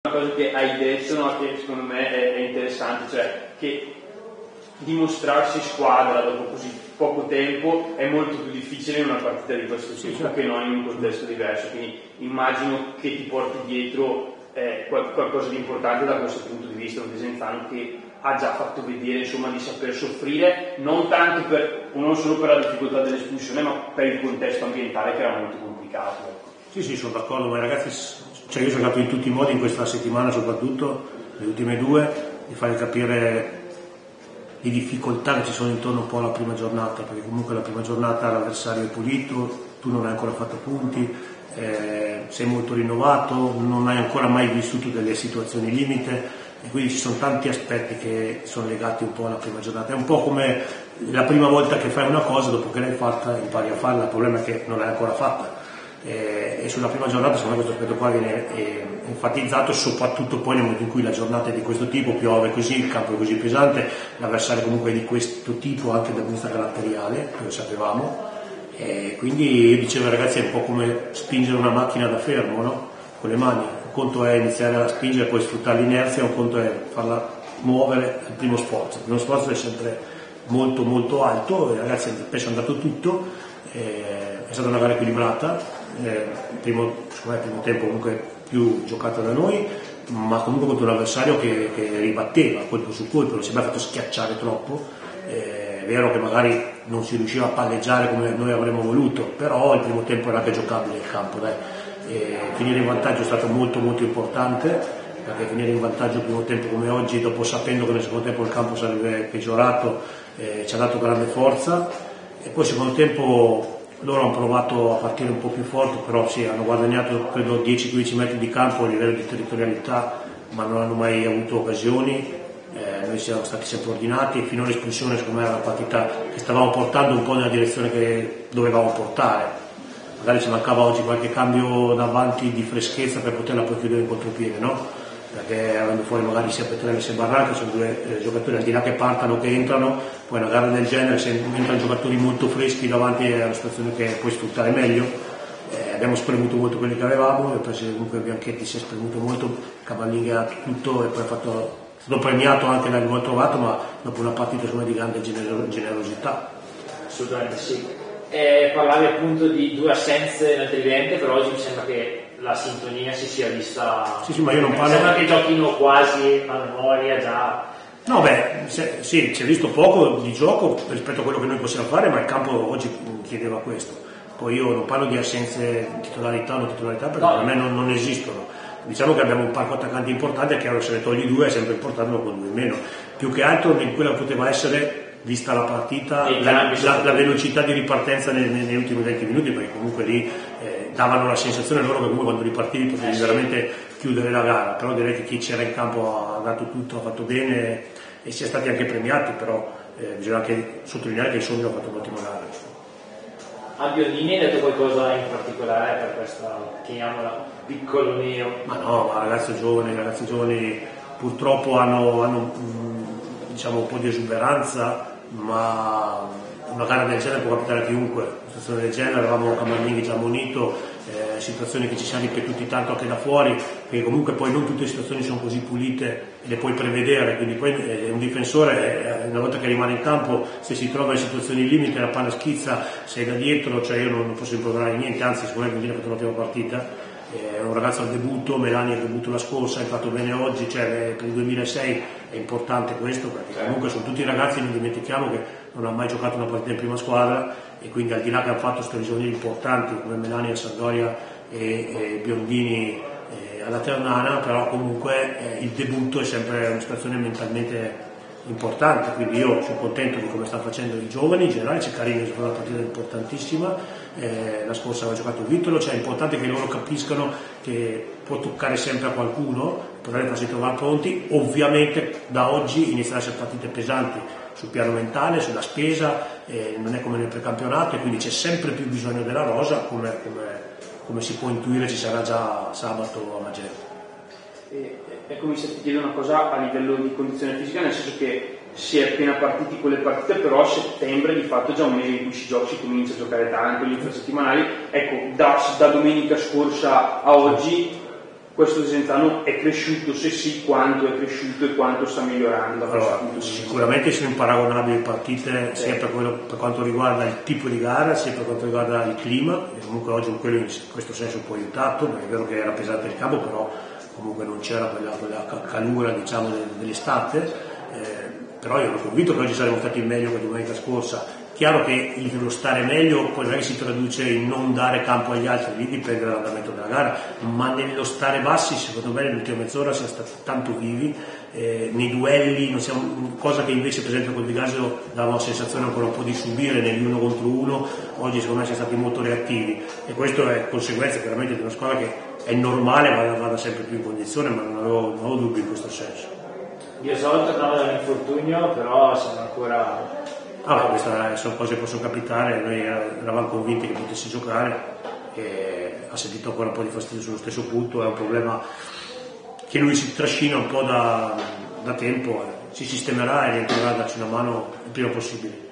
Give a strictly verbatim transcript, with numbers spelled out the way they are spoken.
Una cosa che hai detto, no, che secondo me è, è interessante, cioè che dimostrarsi squadra dopo così poco tempo è molto più difficile in una partita di questo tipo, sì, certo, che non in un contesto diverso, quindi immagino che ti porti dietro eh, qualcosa di importante da questo punto di vista, un Desenzano che ha già fatto vedere, insomma, di saper soffrire non tanto per, non solo per la difficoltà dell'espulsione, ma per il contesto ambientale che era molto complicato. Sì, sì, sono d'accordo, ma i ragazzi, cioè io ho cercato in tutti i modi in questa settimana, soprattutto le ultime due, di fare capire le difficoltà che ci sono intorno un po' alla prima giornata, perché comunque la prima giornata l'avversario è pulito, tu non hai ancora fatto punti, eh, sei molto rinnovato, non hai ancora mai vissuto delle situazioni limite, e quindi ci sono tanti aspetti che sono legati un po' alla prima giornata. È un po' come la prima volta che fai una cosa, dopo che l'hai fatta impari a farla, il problema è che non l'hai ancora fatta. E sulla prima giornata secondo me questo aspetto qua viene enfatizzato, soprattutto poi nel momento in cui la giornata è di questo tipo, piove così, il campo è così pesante, l'avversario comunque è di questo tipo anche dal punto di vista caratteriale, lo sapevamo, e quindi io dicevo ai ragazzi è un po' come spingere una macchina da fermo, no? Con le mani, un conto è iniziare a spingere e poi sfruttare l'inerzia, un conto è farla muovere al primo sforzo. Il primo sforzo è sempre molto molto alto, i ragazzi spesso hanno dato tutto, eh, è stata una gara equilibrata. Eh, il, primo, secondo me, il primo tempo comunque più giocata da noi, ma comunque contro un avversario che, che ribatteva colpo su colpo, non si è mai fatto schiacciare troppo. Eh, è vero che magari non si riusciva a palleggiare come noi avremmo voluto, però il primo tempo era anche giocabile il campo, dai. Eh, finire in vantaggio è stato molto molto importante, perché finire in vantaggio il primo tempo come oggi, dopo sapendo che nel secondo tempo il campo sarebbe peggiorato, eh, ci ha dato grande forza. E poi il secondo tempo loro hanno provato a partire un po' più forte, però sì, hanno guadagnato credo dieci quindici metri di campo a livello di territorialità, ma non hanno mai avuto occasioni. Eh, noi siamo stati sempre ordinati e fino all'espulsione secondo me era una partita che stavamo portando un po' nella direzione che dovevamo portare. Magari ci mancava oggi qualche cambio davanti di freschezza per poterla poi chiudere in contropiede, no? Perché avendo fuori magari sia Petrelli sia Barranca, sono due eh, giocatori al di là che partano, che entrano, poi una gara del genere se entrano giocatori molto freschi davanti è una situazione che puoi sfruttare meglio. Eh, abbiamo spremuto molto quelli che avevamo, io penso che comunque Bianchetti si è spremuto molto, Cavallini ha tutto e poi ha fatto, è stato premiato anche dal gol trovato, ma dopo una partita insomma, di grande genero- generosità. Assolutamente sì. Eh, parlavi appunto di due assenze nel tridente, però oggi mi sembra che la sintonia si sia vista. Sì, sì, ma io non parlo. Mi sembra che giochino quasi a memoria già. No, beh, se, sì, si è visto poco di gioco rispetto a quello che noi possiamo fare, ma il campo oggi chiedeva questo. Poi io non parlo di assenze di titolarità o non titolarità perché no, per me non, non esistono. Diciamo che abbiamo un parco attaccanti importante, è chiaro se ne togli due è sempre importante, ma con due in meno. Più che altro in quella poteva essere, vista la partita, la, la, la velocità di ripartenza nei, nei, negli ultimi venti minuti, perché comunque lì eh, davano la sensazione loro che comunque quando ripartivi potevi eh, veramente sì. chiudere la gara, però direi che chi c'era in campo ha dato tutto, ha fatto bene e si è stati anche premiati, però eh, bisogna anche sottolineare che il Sondrio ha fatto un'ottima gara. A Biondini hai detto qualcosa in particolare per questa, chiamiamola, piccolo neo? Ma no, ma ragazzi giovani, ragazzi giovani purtroppo hanno, hanno mh, diciamo un po' di esuberanza, ma una gara del genere può capitare a chiunque, una situazione del genere, avevamo Camarnini già ammonito, eh, situazioni che ci siamo ripetuti tanto anche da fuori, perché comunque poi non tutte le situazioni sono così pulite e le puoi prevedere, quindi poi eh, un difensore eh, una volta che rimane in campo, se si trova in situazioni limite, la palla schizza, sei da dietro, cioè io non, non posso improverare niente, anzi secondo me Biondini ha fatto un'ottima partita. È un ragazzo al debutto, Melani al debutto la scorsa, ha fatto bene oggi, cioè per il duemilasei è importante questo perché comunque sono tutti ragazzi, non dimentichiamo che non hanno mai giocato una partita in prima squadra e quindi al di là che hanno fatto stagioni importanti come Melani a Sampdoria e, e Biondini eh, alla Ternana, però comunque eh, il debutto è sempre una situazione mentalmente importante, quindi io sono contento di come stanno facendo i giovani in generale. Ceccarini ha giocato una partita importantissima, eh, la scorsa aveva giocato Vitolo, cioè è importante che loro capiscano che può toccare sempre a qualcuno, poter farsi trovare pronti. Ovviamente da oggi iniziano a essere partite pesanti sul piano mentale, sulla spesa, eh, non è come nel precampionato e quindi c'è sempre più bisogno della rosa, come, come, come si può intuire ci sarà già sabato a Magenta. Ecco, mi ti chiedo una cosa a livello di condizione fisica, nel senso che si è appena partiti con le partite, però a settembre di fatto già un mese in cui si gioca, si comincia a giocare tanto, gli infrasettimanali. Ecco, da, da domenica scorsa a oggi questo Desenzano è cresciuto, se sì quanto è cresciuto e quanto sta migliorando. Allora, sicuramente sono imparagonabili partite sia per, quello, per quanto riguarda il tipo di gara sia per quanto riguarda il clima, e comunque oggi quello in questo senso un po' aiutato, perché è vero che era pesante il campo, però comunque non c'era quella, quella calura, diciamo, dell'estate, eh, però io ero convinto che oggi saremmo stati meglio che domenica scorsa. Chiaro che lo stare meglio poi non è che si traduce in non dare campo agli altri, lì dipende dall'andamento della gara, ma nello stare bassi secondo me nell'ultima mezz'ora siamo stati tanto vivi, eh, nei duelli, non siamo, cosa che invece per esempio col Vigasio dava una sensazione ancora un po' di subire negli uno contro uno, oggi secondo me siamo stati molto reattivi e questo è conseguenza chiaramente di una squadra che è normale vada, vada sempre più in condizione, ma non avevo, non avevo dubbi in questo senso. Io so tornavo dall'infortunio, però siamo ancora... Ah, queste sono cose che possono capitare, noi eravamo convinti che potesse giocare e ha sentito ancora un po' di fastidio sullo stesso punto, è un problema che lui si trascina un po' da, da tempo, eh. Si sistemerà e rientrerà a darci una mano il prima possibile.